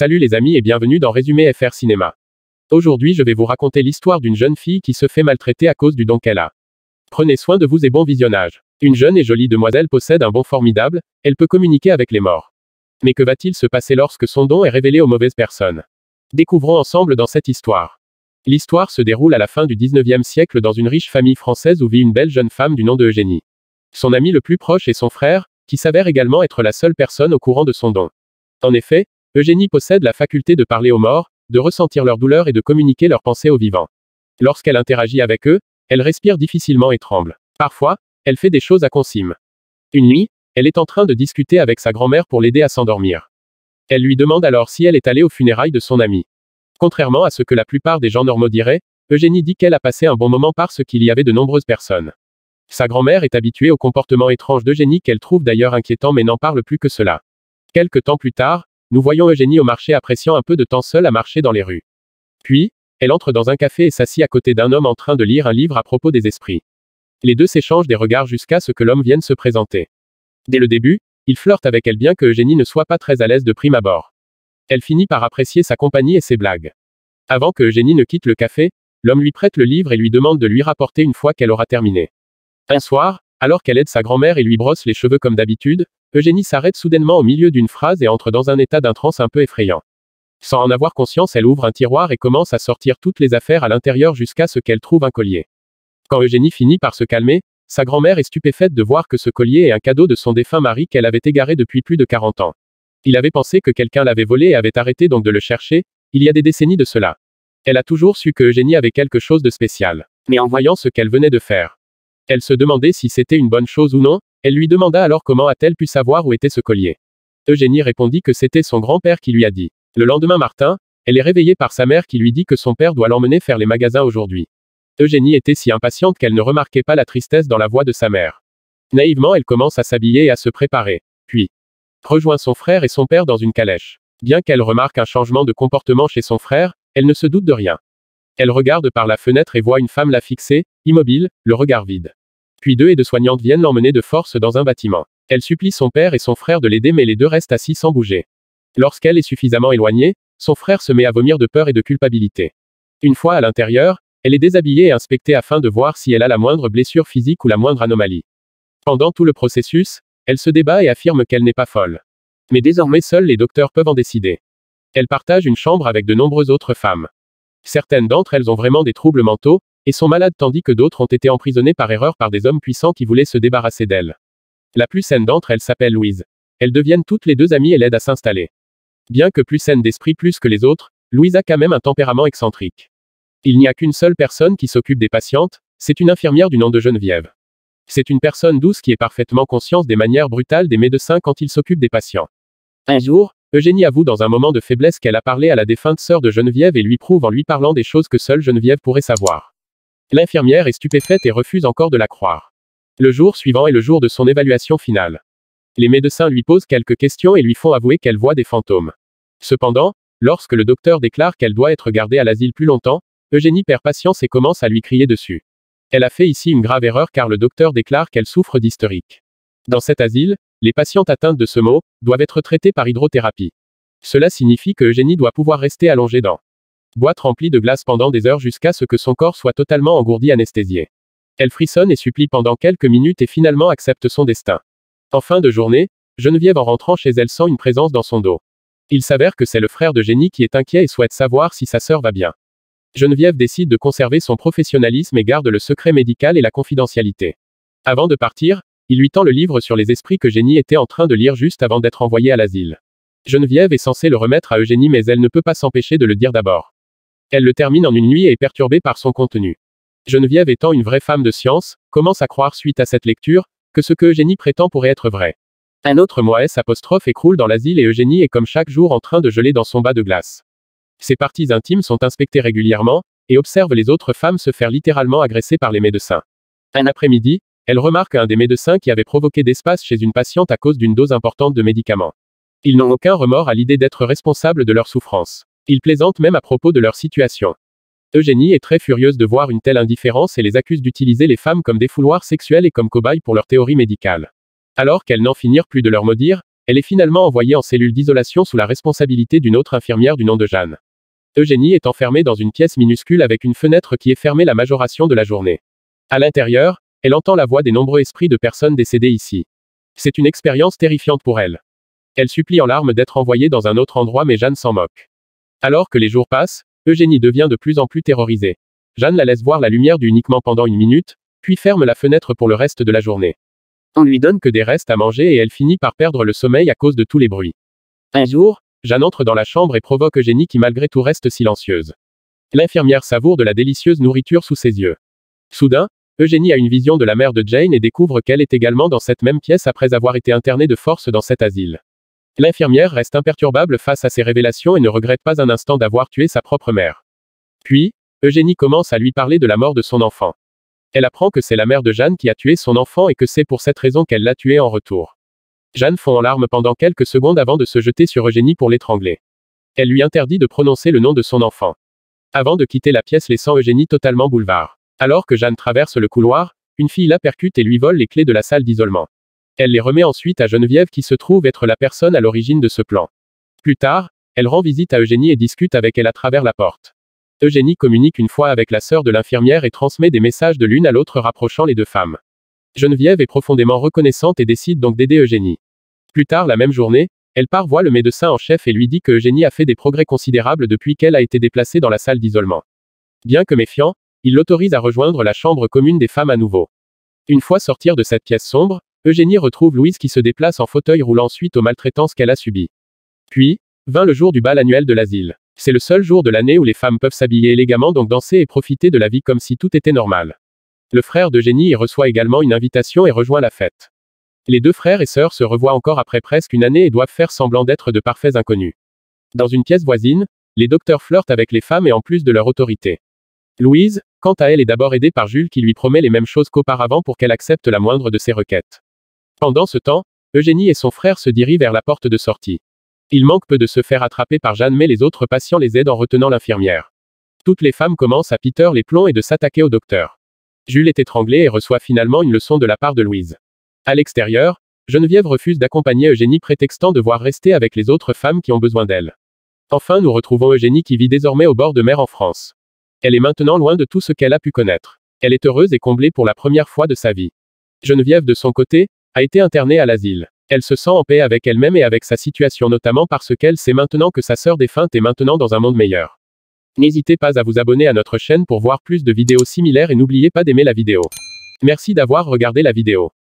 Salut les amis et bienvenue dans Résumé FR Cinéma. Aujourd'hui je vais vous raconter l'histoire d'une jeune fille qui se fait maltraiter à cause du don qu'elle a. Prenez soin de vous et bon visionnage. Une jeune et jolie demoiselle possède un don formidable, elle peut communiquer avec les morts. Mais que va-t-il se passer lorsque son don est révélé aux mauvaises personnes? Découvrons ensemble dans cette histoire. L'histoire se déroule à la fin du 19e siècle dans une riche famille française où vit une belle jeune femme du nom de Eugénie. Son ami le plus proche est son frère, qui s'avère également être la seule personne au courant de son don. En effet, Eugénie possède la faculté de parler aux morts, de ressentir leur douleur et de communiquer leurs pensées aux vivants. Lorsqu'elle interagit avec eux, elle respire difficilement et tremble. Parfois, elle fait des choses inconcevables. Une nuit, elle est en train de discuter avec sa grand-mère pour l'aider à s'endormir. Elle lui demande alors si elle est allée aux funérailles de son ami. Contrairement à ce que la plupart des gens normaux diraient, Eugénie dit qu'elle a passé un bon moment parce qu'il y avait de nombreuses personnes. Sa grand-mère est habituée au comportement étrange d'Eugénie qu'elle trouve d'ailleurs inquiétant mais n'en parle plus que cela. Quelque temps plus tard, nous voyons Eugénie au marché appréciant un peu de temps seule à marcher dans les rues. Puis, elle entre dans un café et s'assied à côté d'un homme en train de lire un livre à propos des esprits. Les deux s'échangent des regards jusqu'à ce que l'homme vienne se présenter. Dès le début, il flirte avec elle bien que Eugénie ne soit pas très à l'aise de prime abord. Elle finit par apprécier sa compagnie et ses blagues. Avant que Eugénie ne quitte le café, l'homme lui prête le livre et lui demande de lui rapporter une fois qu'elle aura terminé. Un soir, alors qu'elle aide sa grand-mère et lui brosse les cheveux comme d'habitude, Eugénie s'arrête soudainement au milieu d'une phrase et entre dans un état d'un transe un peu effrayant. Sans en avoir conscience, elle ouvre un tiroir et commence à sortir toutes les affaires à l'intérieur jusqu'à ce qu'elle trouve un collier. Quand Eugénie finit par se calmer, sa grand-mère est stupéfaite de voir que ce collier est un cadeau de son défunt mari qu'elle avait égaré depuis plus de 40 ans. Il avait pensé que quelqu'un l'avait volé et avait arrêté donc de le chercher, il y a des décennies de cela. Elle a toujours su que Eugénie avait quelque chose de spécial. Mais en voyant ce qu'elle venait de faire, elle se demandait si c'était une bonne chose ou non, elle lui demanda alors comment a-t-elle pu savoir où était ce collier. Eugénie répondit que c'était son grand-père qui lui a dit. Le lendemain matin, elle est réveillée par sa mère qui lui dit que son père doit l'emmener faire les magasins aujourd'hui. Eugénie était si impatiente qu'elle ne remarquait pas la tristesse dans la voix de sa mère. Naïvement, elle commence à s'habiller et à se préparer. Puis, rejoint son frère et son père dans une calèche. Bien qu'elle remarque un changement de comportement chez son frère, elle ne se doute de rien. Elle regarde par la fenêtre et voit une femme la fixer, immobile, le regard vide. Puis deux aides-soignantes viennent l'emmener de force dans un bâtiment. Elle supplie son père et son frère de l'aider mais les deux restent assis sans bouger. Lorsqu'elle est suffisamment éloignée, son frère se met à vomir de peur et de culpabilité. Une fois à l'intérieur, elle est déshabillée et inspectée afin de voir si elle a la moindre blessure physique ou la moindre anomalie. Pendant tout le processus, elle se débat et affirme qu'elle n'est pas folle. Mais désormais seuls les docteurs peuvent en décider. Elle partage une chambre avec de nombreuses autres femmes. Certaines d'entre elles ont vraiment des troubles mentaux, et sont malades tandis que d'autres ont été emprisonnées par erreur par des hommes puissants qui voulaient se débarrasser d'elles. La plus saine d'entre elles s'appelle Louise. Elles deviennent toutes les deux amies et l'aident à s'installer. Bien que plus saine d'esprit plus que les autres, Louise a quand même un tempérament excentrique. Il n'y a qu'une seule personne qui s'occupe des patientes, c'est une infirmière du nom de Geneviève. C'est une personne douce qui est parfaitement consciente des manières brutales des médecins quand ils s'occupent des patients. Un jour, Eugénie avoue dans un moment de faiblesse qu'elle a parlé à la défunte sœur de Geneviève et lui prouve en lui parlant des choses que seule Geneviève pourrait savoir. L'infirmière est stupéfaite et refuse encore de la croire. Le jour suivant est le jour de son évaluation finale. Les médecins lui posent quelques questions et lui font avouer qu'elle voit des fantômes. Cependant, lorsque le docteur déclare qu'elle doit être gardée à l'asile plus longtemps, Eugénie perd patience et commence à lui crier dessus. Elle a fait ici une grave erreur car le docteur déclare qu'elle souffre d'hystérique. Dans cet asile, les patientes atteintes de ce mot doivent être traitées par hydrothérapie. Cela signifie que Eugénie doit pouvoir rester allongée dans boîte remplie de glace pendant des heures jusqu'à ce que son corps soit totalement engourdi anesthésié. Elle frissonne et supplie pendant quelques minutes et finalement accepte son destin. En fin de journée, Geneviève en rentrant chez elle sent une présence dans son dos. Il s'avère que c'est le frère d'Eugénie qui est inquiet et souhaite savoir si sa sœur va bien. Geneviève décide de conserver son professionnalisme et garde le secret médical et la confidentialité. Avant de partir, il lui tend le livre sur les esprits qu'Eugénie était en train de lire juste avant d'être envoyée à l'asile. Geneviève est censée le remettre à Eugénie mais elle ne peut pas s'empêcher de le dire d'abord. Elle le termine en une nuit et est perturbée par son contenu. Geneviève étant une vraie femme de science, commence à croire suite à cette lecture, que ce que Eugénie prétend pourrait être vrai. Un autre mois S' écroule dans l'asile et Eugénie est comme chaque jour en train de geler dans son bas de glace. Ses parties intimes sont inspectées régulièrement, et observe les autres femmes se faire littéralement agresser par les médecins. Un après-midi, elle remarque un des médecins qui avait provoqué d'espace chez une patiente à cause d'une dose importante de médicaments. Ils n'ont aucun remords à l'idée d'être responsables de leur souffrance. Ils plaisantent même à propos de leur situation. Eugénie est très furieuse de voir une telle indifférence et les accuse d'utiliser les femmes comme des fouloirs sexuels et comme cobayes pour leurs théories médicales. Alors qu'elles n'en finirent plus de leur maudire, elle est finalement envoyée en cellule d'isolation sous la responsabilité d'une autre infirmière du nom de Jeanne. Eugénie est enfermée dans une pièce minuscule avec une fenêtre qui est fermée la majoration de la journée. À l'intérieur, elle entend la voix des nombreux esprits de personnes décédées ici. C'est une expérience terrifiante pour elle. Elle supplie en larmes d'être envoyée dans un autre endroit mais Jeanne s'en moque. Alors que les jours passent, Eugénie devient de plus en plus terrorisée. Jeanne la laisse voir la lumière uniquement pendant 1 minute, puis ferme la fenêtre pour le reste de la journée. On lui donne que des restes à manger et elle finit par perdre le sommeil à cause de tous les bruits. Un jour, Jeanne entre dans la chambre et provoque Eugénie qui malgré tout reste silencieuse. L'infirmière savoure de la délicieuse nourriture sous ses yeux. Soudain, Eugénie a une vision de la mère de Jane et découvre qu'elle est également dans cette même pièce après avoir été internée de force dans cet asile. L'infirmière reste imperturbable face à ces révélations et ne regrette pas un instant d'avoir tué sa propre mère. Puis, Eugénie commence à lui parler de la mort de son enfant. Elle apprend que c'est la mère de Jeanne qui a tué son enfant et que c'est pour cette raison qu'elle l'a tué en retour. Jeanne fond en larmes pendant quelques secondes avant de se jeter sur Eugénie pour l'étrangler. Elle lui interdit de prononcer le nom de son enfant. Avant de quitter la pièce laissant Eugénie totalement boulevard. Alors que Jeanne traverse le couloir, une fille la percute et lui vole les clés de la salle d'isolement. Elle les remet ensuite à Geneviève qui se trouve être la personne à l'origine de ce plan. Plus tard, elle rend visite à Eugénie et discute avec elle à travers la porte. Eugénie communique une fois avec la sœur de l'infirmière et transmet des messages de l'une à l'autre rapprochant les deux femmes. Geneviève est profondément reconnaissante et décide donc d'aider Eugénie. Plus tard la même journée, elle part voir le médecin en chef et lui dit que Eugénie a fait des progrès considérables depuis qu'elle a été déplacée dans la salle d'isolement. Bien que méfiant, il l'autorise à rejoindre la chambre commune des femmes à nouveau. Une fois sortir de cette pièce sombre, Eugénie retrouve Louise qui se déplace en fauteuil roulant suite aux maltraitances qu'elle a subies. Puis, vint le jour du bal annuel de l'asile. C'est le seul jour de l'année où les femmes peuvent s'habiller élégamment donc danser et profiter de la vie comme si tout était normal. Le frère d'Eugénie y reçoit également une invitation et rejoint la fête. Les deux frères et sœurs se revoient encore après presque 1 année et doivent faire semblant d'être de parfaits inconnus. Dans une pièce voisine, les docteurs flirtent avec les femmes et en plus de leur autorité. Louise, quant à elle est d'abord aidée par Jules qui lui promet les mêmes choses qu'auparavant pour qu'elle accepte la moindre de ses requêtes. Pendant ce temps, Eugénie et son frère se dirigent vers la porte de sortie. Il manque peu de se faire attraper par Jeanne mais les autres patients les aident en retenant l'infirmière. Toutes les femmes commencent à piter les plombs et de s'attaquer au docteur. Jules est étranglé et reçoit finalement une leçon de la part de Louise. À l'extérieur, Geneviève refuse d'accompagner Eugénie prétextant devoir rester avec les autres femmes qui ont besoin d'elle. Enfin nous retrouvons Eugénie qui vit désormais au bord de mer en France. Elle est maintenant loin de tout ce qu'elle a pu connaître. Elle est heureuse et comblée pour la première fois de sa vie. Geneviève de son côté, a été internée à l'asile. Elle se sent en paix avec elle-même et avec sa situation notamment parce qu'elle sait maintenant que sa sœur défunte est maintenant dans un monde meilleur. N'hésitez pas à vous abonner à notre chaîne pour voir plus de vidéos similaires et n'oubliez pas d'aimer la vidéo. Merci d'avoir regardé la vidéo.